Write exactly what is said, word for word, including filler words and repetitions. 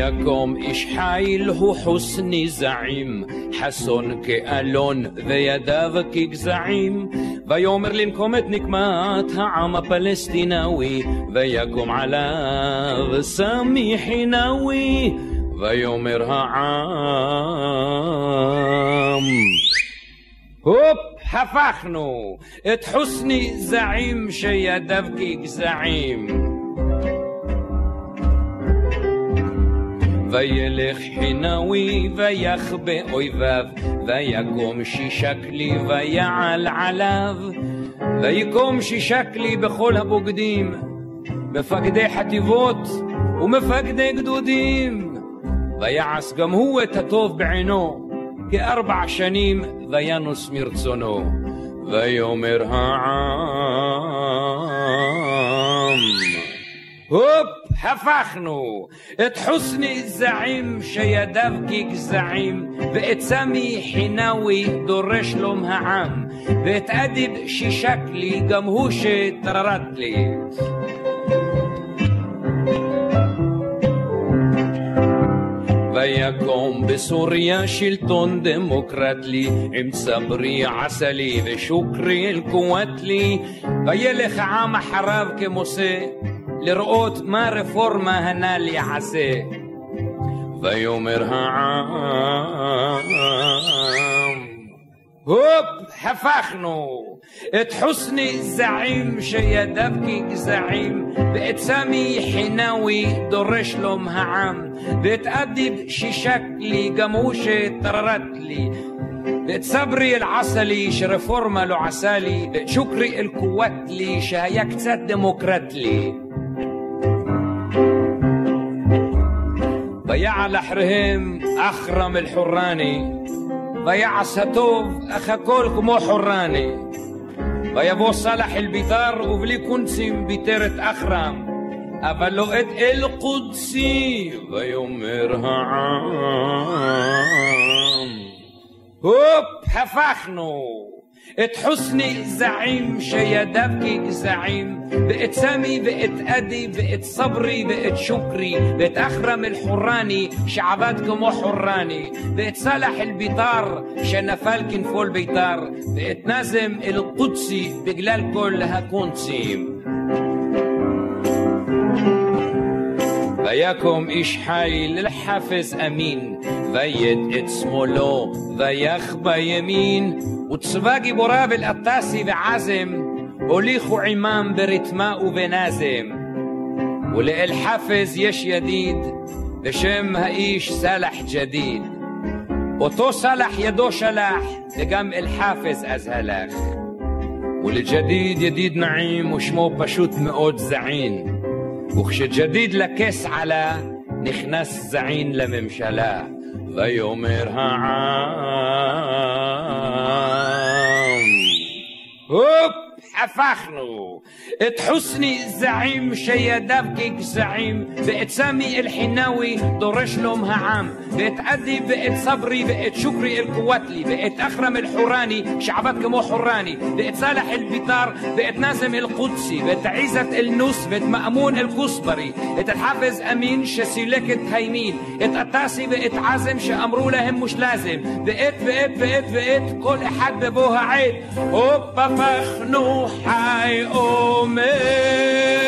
ויקום איש חיל הוא חוסני זעים, חסון כאלון וידיו כגזעים, ויאמר לנקום את נקמת העם הפלסטינאוי, ויקום עליו סמי חינאוי, ויאמר העם הופ, הפכנו את חוסני זעים שידיו כגזעים. וילך חינאוי ויחבא אויביו, ויקום שישה כלי ויעל עליו, ויקום שישה כלי בכל הבוגדים, מפקדי חטיבות ומפקדי גדודים, ויעש גם הוא את הטוב בעינו כארבע שנים, וינוס מרצונו. ויאמר העם הופ, הפכנו את חוסני זעים שידיו כגזעים, ואת סמי חינאוי דורש לום העם, ואת אדיב שישקלי גם הוא שטררת לי. ויקום בסוריה שלטון דמוקרטלי, עם צברי עסלי ושוקרי אל-קוואטלי, וילך העם אחריו כמוסה, לראות מה רפורמה הנ"ל יעשה. ויאמר העם הופ, הפכנו את חוסני זעים שידיו כגזעים, ואת סמי חינאוי דורש לום העם, ואת אדיב שישקלי גם הוא שטררת לי, ואת סברי אל-עסלי שרפורמה לא עשה לי, ואת שוקרי אל-קוואטלי שהיה קצת דמוקרט לי. ויעל אחריהם אחרם אל-חורני, ויעש הטוב אך הכל כמו חורני, ויבוא סלח אל-ביתר ובלי קונצים ביתר את אחרם, אבל לא את אל-קודסי. ויאמר העם הופ, הפכנו את חוסני זעים שידיו כגזעים, ואת סמי ואת אדי ואת סברי ואת שוקרי, ואת אחרם אל-חורני שעבד כמו חורני, ואת סלח אל-ביתר שנפל כנפול ביתר, ואת נזם אל-קודסי בגלל כל הקונצים. ויקום איש חיל אל-חפז אמין, ויד את שמאלו ויחבא ימין, וצבא גיבוריו אל-עטאסי ועזם הוליכו עמם ברתמה ובנזם. ולאל-חפז יש ידיד בשם האיש סלח ג'דיד, אותו סלח ידו שלח וגם אל-חפז אז הלך. ולג'דיד ידיד נעים ושמו פשוט מאוד זעין, וכשג'דיד לכס עלה נכנס זעין לממשלה. ויאמר העם הופ, הפכנו את חוסני זעים שידיו כגזעים, ואת סמי אל-חינאוי דורש לום העם, ואת אדי ואת סברי ואת שוקרי אל-קוואטלי, ואת אחרם אל-חורני שעבד כמו חורני, ואת סלח אל-ביתר ואת נזם אל-קודסי, ואת עיזת אל-נוס ואת מאמון אל-כוסברי, את אל-חפז אמין שסילק את הימין, את עטאסי ואת עזם שאמרו להם מושלזם, ואת ואת ואת ואת כל אחד בבוא העד. הופ, הפכנו חי אומר